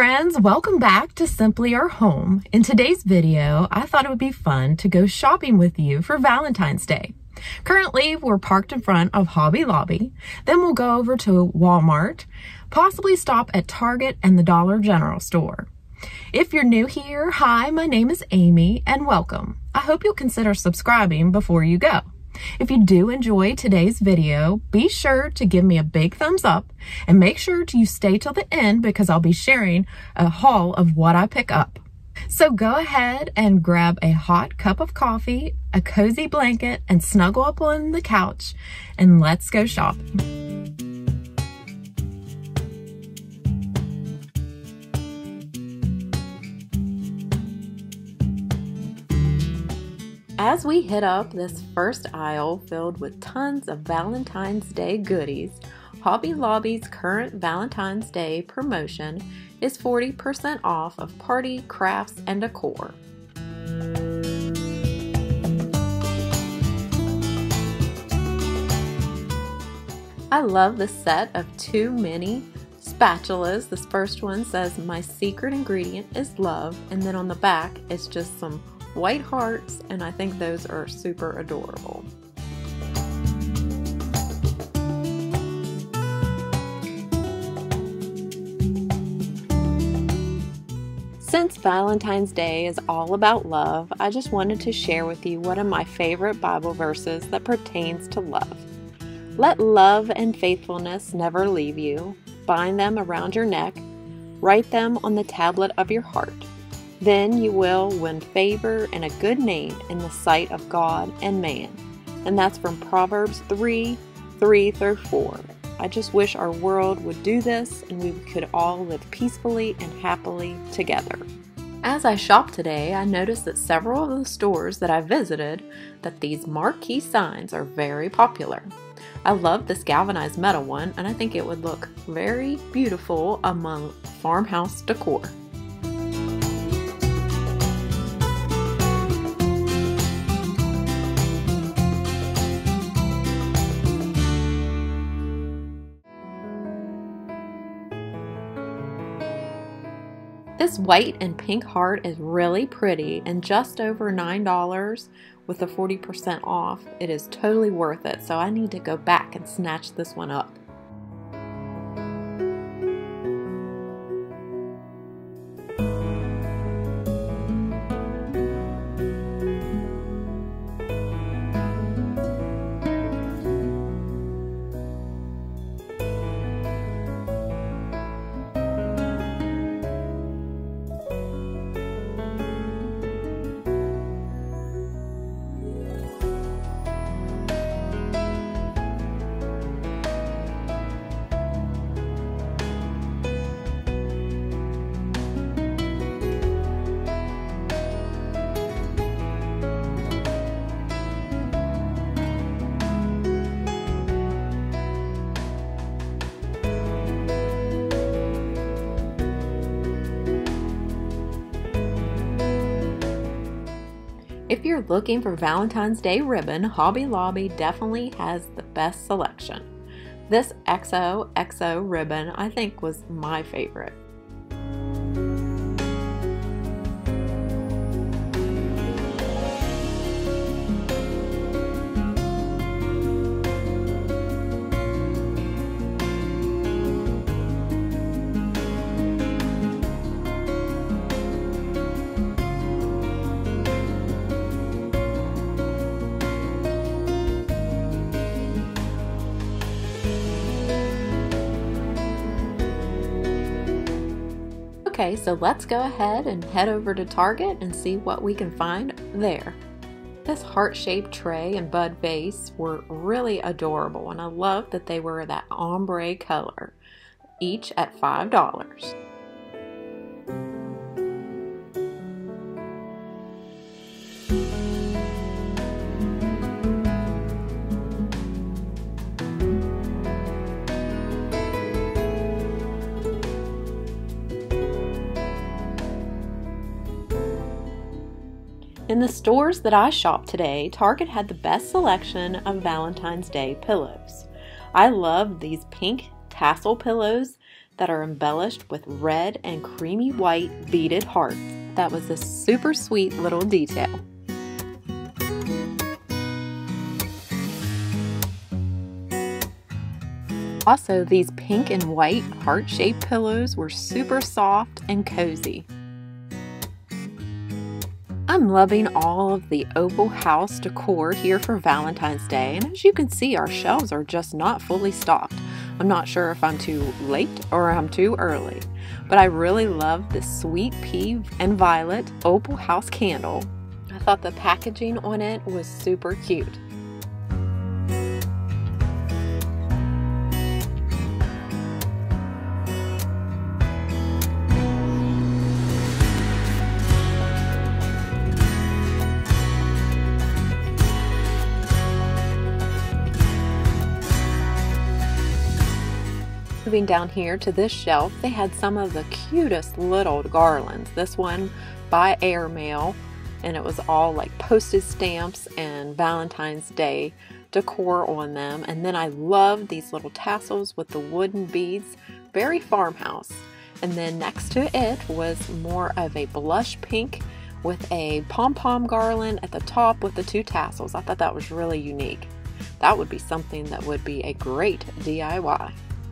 friends, welcome back to Simply Our Home. In today's video, I thought it would be fun to go shopping with you for Valentine's Day. Currently, we're parked in front of Hobby Lobby. Then we'll go over to Walmart, possibly stop at Target and the Dollar General store. If you're new here, hi, my name is Amy and welcome. I hope you'll consider subscribing before you go. If you do enjoy today's video, be sure to give me a big thumbs up and make sure you stay till the end because I'll be sharing a haul of what I pick up. So go ahead and grab a hot cup of coffee, a cozy blanket, and snuggle up on the couch, and let's go shopping. As we hit up this first aisle filled with tons of Valentine's Day goodies, Hobby Lobby's current Valentine's Day promotion is 40% off of party, crafts, and decor. I love the set of 2 mini spatulas. This first one says, "My secret ingredient is love," and then on the back it's just some white hearts, and I think those are super adorable. Since Valentine's Day is all about love, I just wanted to share with you one of my favorite Bible verses that pertains to love. Let love and faithfulness never leave you. Bind them around your neck. Write them on the tablet of your heart. Then you will win favor and a good name in the sight of God and man. And that's from Proverbs 3:3-4. I just wish our world would do this and we could all live peacefully and happily together. As I shopped today, I noticed that several of the stores that I visited, that these marquee signs are very popular. I love this galvanized metal one, and I think it would look very beautiful among farmhouse decor. This white and pink heart is really pretty and just over $9 with the 40% off. It is totally worth it, so I need to go back and snatch this one up. If you're looking for Valentine's Day ribbon, Hobby Lobby definitely has the best selection. This XOXO ribbon I think was my favorite. Okay, so let's go ahead and head over to Target and see what we can find there. This heart-shaped tray and bud vase were really adorable, and I love that they were that ombre color, each at $5. In the stores that I shopped today, Target had the best selection of Valentine's Day pillows. I love these pink tassel pillows. that are embellished with red and creamy white beaded hearts. That was a super sweet little detail. Also, these pink and white heart-shaped pillows were super soft and cozy. I'm loving all of the Opal House decor here for Valentine's Day, and as you can see, our shelves are just not fully stocked. I'm not sure if I'm too late or I'm too early, but I really love this sweet pea and violet Opal House candle. I thought the packaging on it was super cute. Moving down here to this shelf, they had some of the cutest little garlands. This one by Airmail, and it was all like postage stamps and Valentine's Day decor on them. And then I loved these little tassels with the wooden beads, very farmhouse. And then next to it was more of a blush pink with a pom-pom garland at the top with the two tassels. I thought that was really unique. That would be something that would be a great DIY.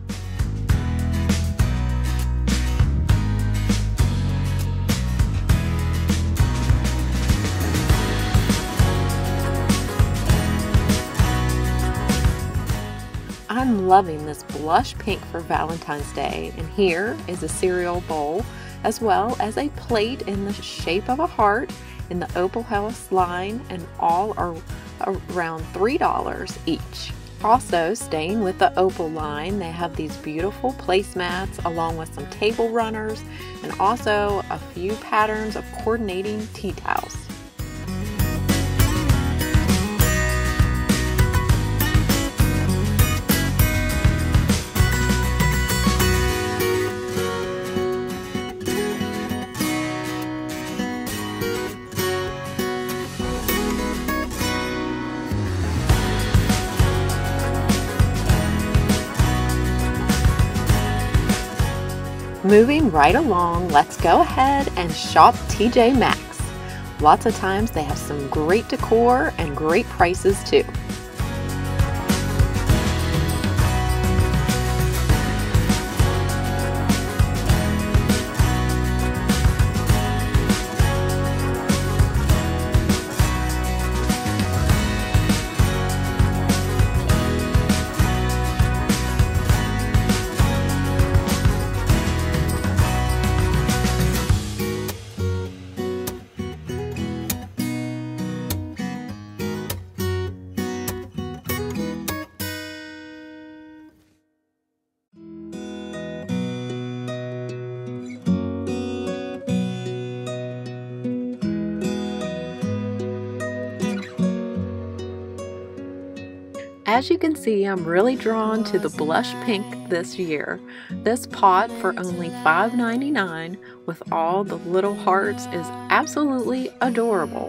I'm loving this blush pink for Valentine's Day, and here is a cereal bowl as well as a plate in the shape of a heart in the Opal House line, and all are around $3 each. Also, staying with the Opal line, they have these beautiful placemats along with some table runners and also a few patterns of coordinating tea towels. Moving right along, let's go ahead and shop TJ Maxx. Lots of times they have some great decor and great prices too. As you can see, I'm really drawn to the blush pink this year. This pot for only $5.99 with all the little hearts is absolutely adorable.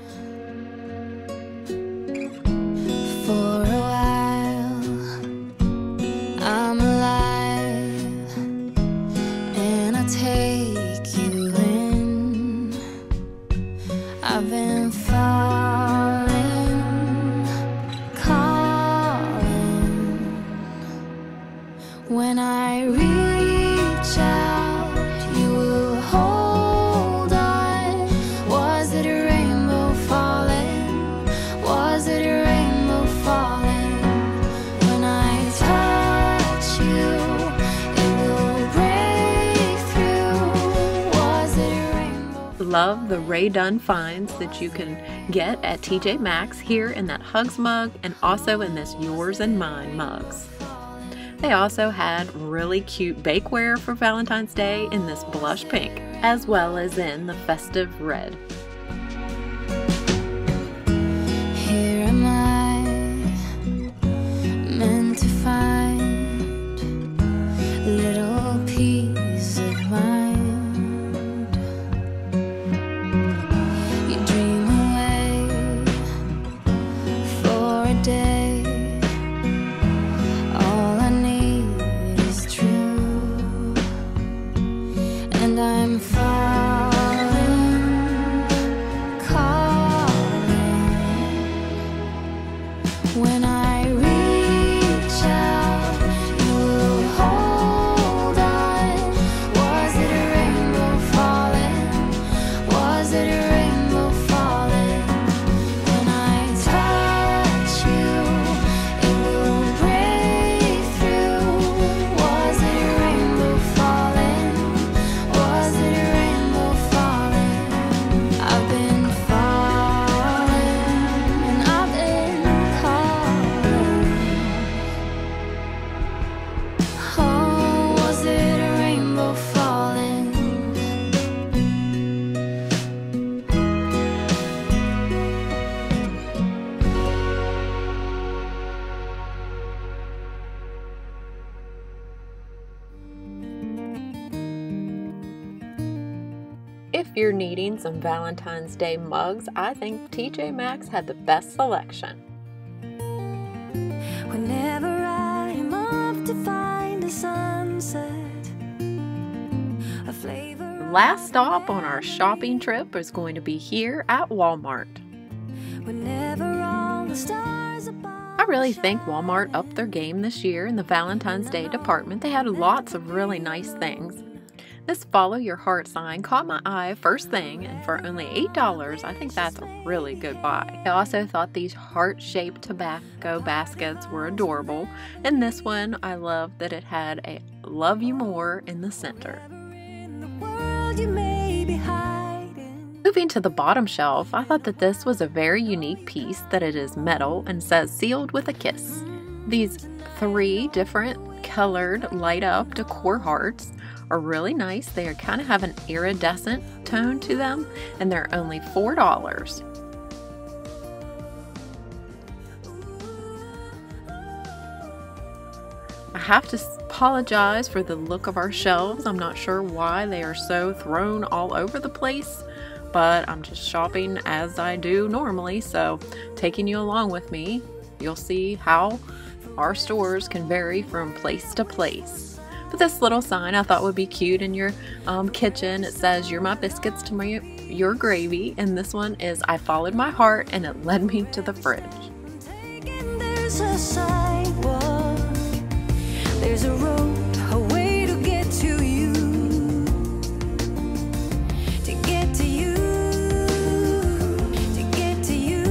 For a while, I'm alive, and I take you in. I've been falling, calling. When I reach out, you will hold on. Was it a rainbow falling? Was it a rainbow falling? When I touch you, it will break through. Was it a rainbow? Love the Rae Dunn finds that you can get at TJ Maxx here in that Hugs mug and also in this Yours and Mine mugs. They also had really cute bakeware for Valentine's Day in this blush pink, as well as in the festive red. Here am I, meant to find a little peace of mind. You dream away for a day. All I need is true. When I reach out, you will hold on. Was it a rainbow falling? Was it a rainbow falling? When I touch you, it will break through. Was it a rainbow falling? Was it a rainbow falling? I've been falling and I've been calling. Oh, was it a rainbow falling? If you're needing some Valentine's Day mugs, I think TJ Maxx had the best selection. Whenever I am off to find a sunset, a flavor. Last stop on our shopping trip is going to be here at Walmart. Whenever all the stars above. I really think Walmart upped their game this year in the Valentine's Day department. They had lots of really nice things. This Follow Your Heart sign caught my eye first thing, and for only $8, I think that's a really good buy. I also thought these heart-shaped tobacco baskets were adorable, and this one, I love that it had a Love You More in the center. In the world you may be hiding. Moving to the bottom shelf, I thought that this was a very unique piece, that it is metal and says sealed with a kiss. These 3 different colored light-up decor hearts are really nice. They are kind of have an iridescent tone to them, and they're only $4. I have to apologize for the look of our shelves. I'm not sure why they are so thrown all over the place, but I'm just shopping as I do normally, so taking you along with me, you'll see how our stores can vary from place to place. But this little sign I thought would be cute in your kitchen. It says, "You're my biscuits to your gravy," and this one is, "I followed my heart and it led me to the fridge." There's a sidewalk, there's a road, a way to get to you, to get to you, to get to you,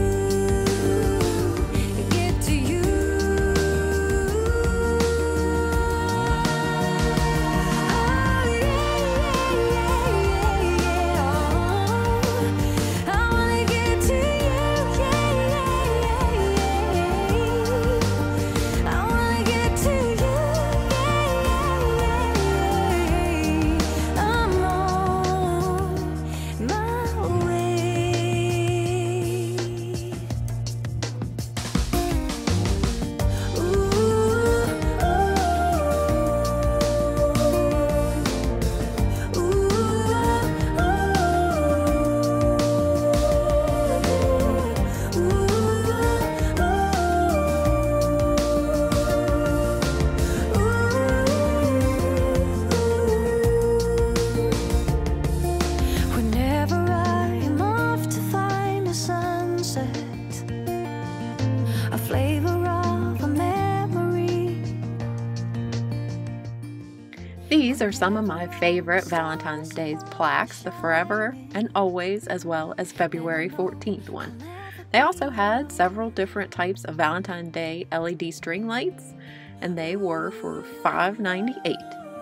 to get to you. Oh yeah, I wanna get to you, I wanna get to you, I'm on my way. Whenever I am off to find a sunset, a flavor of a memory. These are some of my favorite Valentine's Day plaques, the Forever and Always, as well as February 14th one. They also had several different types of Valentine's Day LED string lights, and they were for $5.98.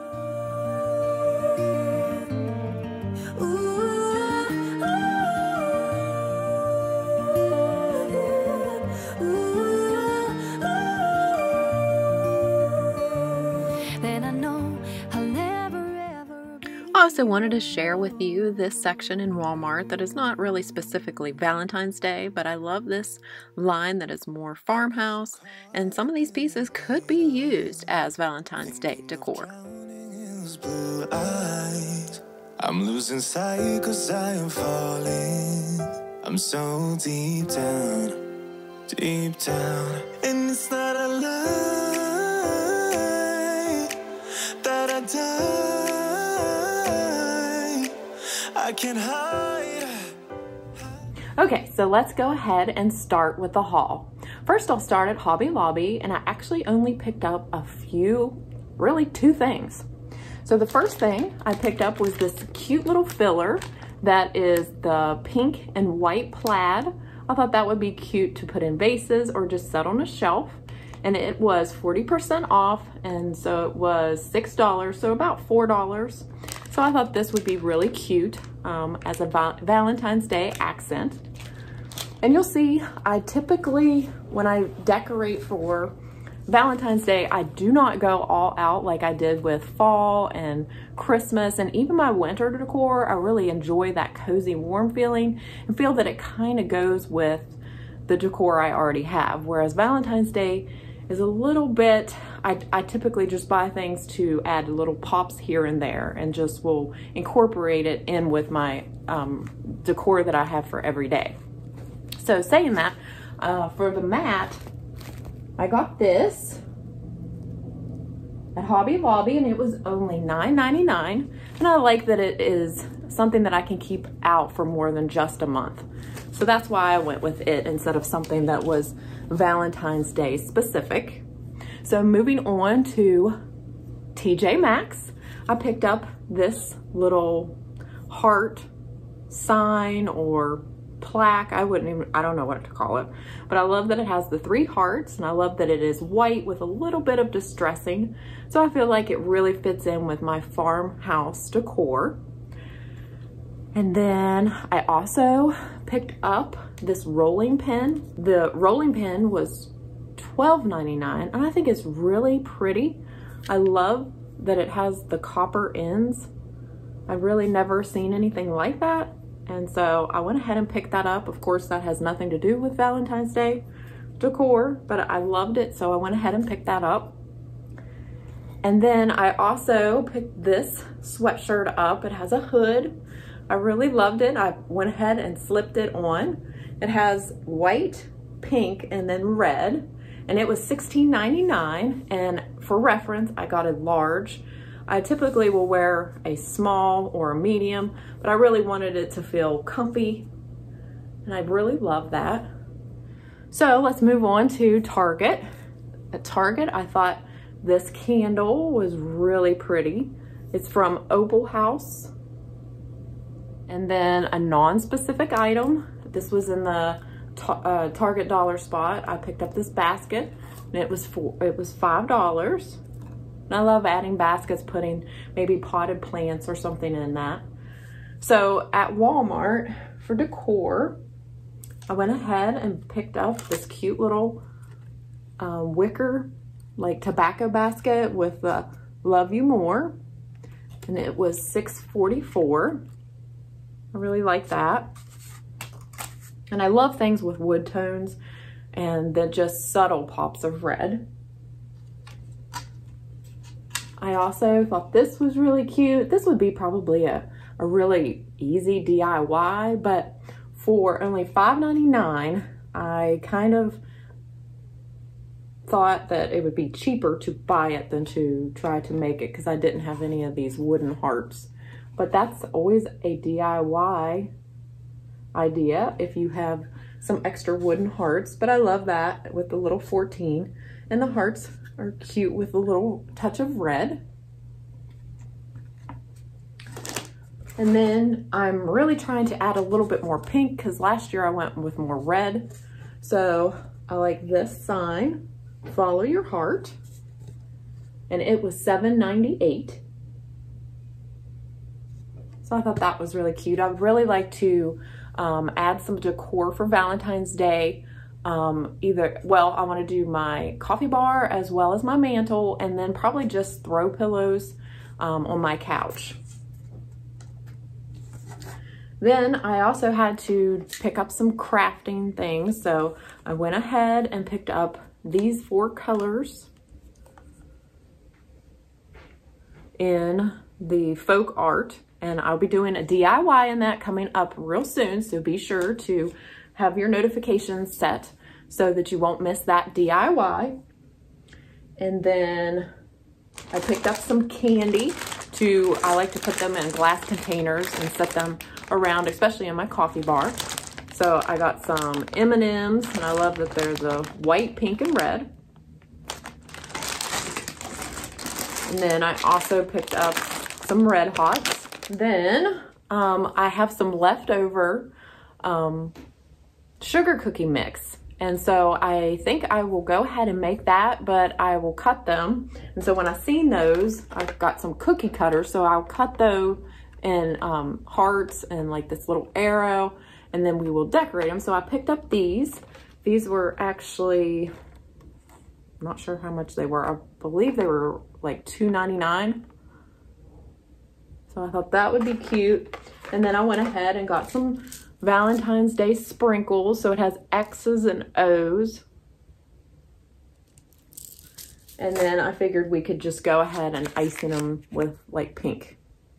Then I know I'll never ever be. I also wanted to share with you this section in Walmart that is not really specifically Valentine's Day, but I love this line that is more farmhouse, and some of these pieces could be used as Valentine's Day decor. Blue eyes. I'm losing sight 'cause I am falling. I'm so deep down, and it's not a lie that I die. I can't hide. Okay, so So let's go ahead and start with the haul. First, I'll start at Hobby Lobby, and I actually only picked up a few, really 2 things. So the first thing I picked up was this cute little filler that is the pink and white plaid. I thought that would be cute to put in vases or just set on a shelf. And it was 40% off, and so it was $6, so about $4. So I thought this would be really cute as a Valentine's Day accent. And you'll see, I typically, when I decorate for Valentine's Day, I do not go all out like I did with fall and Christmas and even my winter decor. I really enjoy that cozy, warm feeling and feel that it kind of goes with the decor I already have. Whereas Valentine's Day is a little bit, I typically just buy things to add little pops here and there and just will incorporate it in with my decor that I have for every day. So saying that, for the mat, I got this at Hobby Lobby and it was only $9.99, and I like that it is something that I can keep out for more than just a month. So that's why I went with it instead of something that was Valentine's Day specific. So moving on to TJ Maxx, I picked up this little heart sign or plaque. I don't know what to call it, but I love that it has the 3 hearts, and I love that it is white with a little bit of distressing. So I feel like it really fits in with my farmhouse decor. And then I also picked up this rolling pin. The rolling pin was $12.99, and I think it's really pretty. I love that it has the copper ends. I've really never seen anything like that. And so I went ahead and picked that up. Of course, that has nothing to do with Valentine's Day decor, but I loved it, so I went ahead and picked that up. And then I also picked this sweatshirt up. It has a hood. I really loved it. I went ahead and slipped it on. It has white, pink, and then red, and it was $16.99. And for reference, I got a large. I typically will wear a small or a medium, but I really wanted it to feel comfy, and I really love that. So let's move on to Target. At Target, I thought this candle was really pretty. It's from Opal House. And then a non-specific item. This was in the Target dollar spot. I picked up this basket, and it was $5. And I love adding baskets, putting maybe potted plants or something in that. So at Walmart for decor, I went ahead and picked up this cute little wicker, like tobacco basket with the Love You More. And it was $6.44. I really like that. And I love things with wood tones and then just subtle pops of red. I also thought this was really cute. This would be probably a really easy DIY, but for only $5.99, I kind of thought that it would be cheaper to buy it than to try to make it because I didn't have any of these wooden hearts. But that's always a DIY idea if you have some extra wooden hearts. But I love that with the little 14, and the hearts are cute with a little touch of red. And then I'm really trying to add a little bit more pink because last year I went with more red. So I like this sign, Follow Your Heart, and it was $7.98. So I thought that was really cute. I would really like to add some decor for Valentine's Day. I want to do my coffee bar as well as my mantle, and then probably just throw pillows on my couch. Then I also had to pick up some crafting things. So I went ahead and picked up these 4 colors in the folk art. And I'll be doing a DIY in that coming up real soon. So be sure to have your notifications set so that you won't miss that DIY. And then I picked up some candy I like to put them in glass containers and set them around, especially in my coffee bar. So So I got some M&Ms, and I love that there's a white, pink, and red. And then I also picked up some Red Hots. Then I have some leftover sugar cookie mix. And so I think I will go ahead and make that, but I will cut them. And so when I seen those, I've got some cookie cutters, so I'll cut those in hearts and like this little arrow, and then we will decorate them. So I picked up these. These were actually, I'm not sure how much they were. I believe they were like $2.99. So I thought that would be cute. And then I went ahead and got some Valentine's Day sprinkles. So it has X's and O's. And then I figured we could just go ahead and icing them with like pink.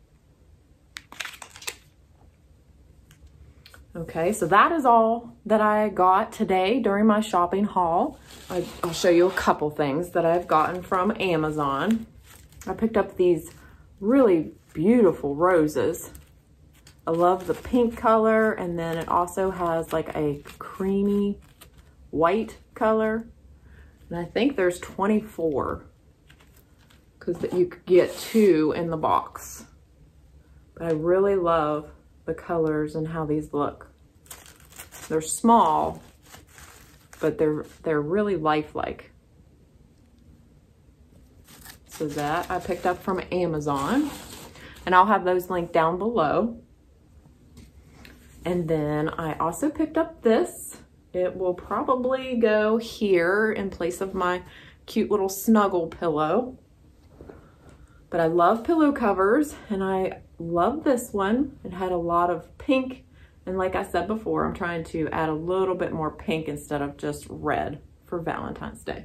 Okay, so that is all that I got today during my shopping haul. I'll show you a couple things that I've gotten from Amazon. I picked up these really beautiful roses. I love the pink color, and then it also has like a creamy white color. And I think there's 24 because you could get 2 in the box. But I really love the colors and how these look. They're small, but they're really lifelike. So that I picked up from Amazon, and I'll have those linked down below. And then I also picked up this. It will probably go here in place of my cute little snuggle pillow. But I love pillow covers, and I love this one. It had a lot of pink, and like I said before, I'm trying to add a little bit more pink instead of just red for Valentine's Day.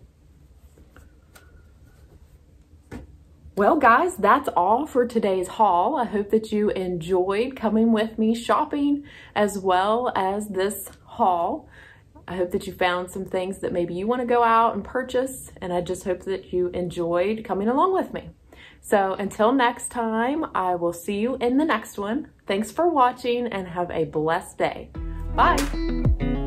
Well, guys, that's all for today's haul. I hope that you enjoyed coming with me shopping as well as this haul. I hope that you found some things that maybe you want to go out and purchase, and I just hope that you enjoyed coming along with me. So until next time, I will see you in the next one. Thanks for watching, and have a blessed day. Bye.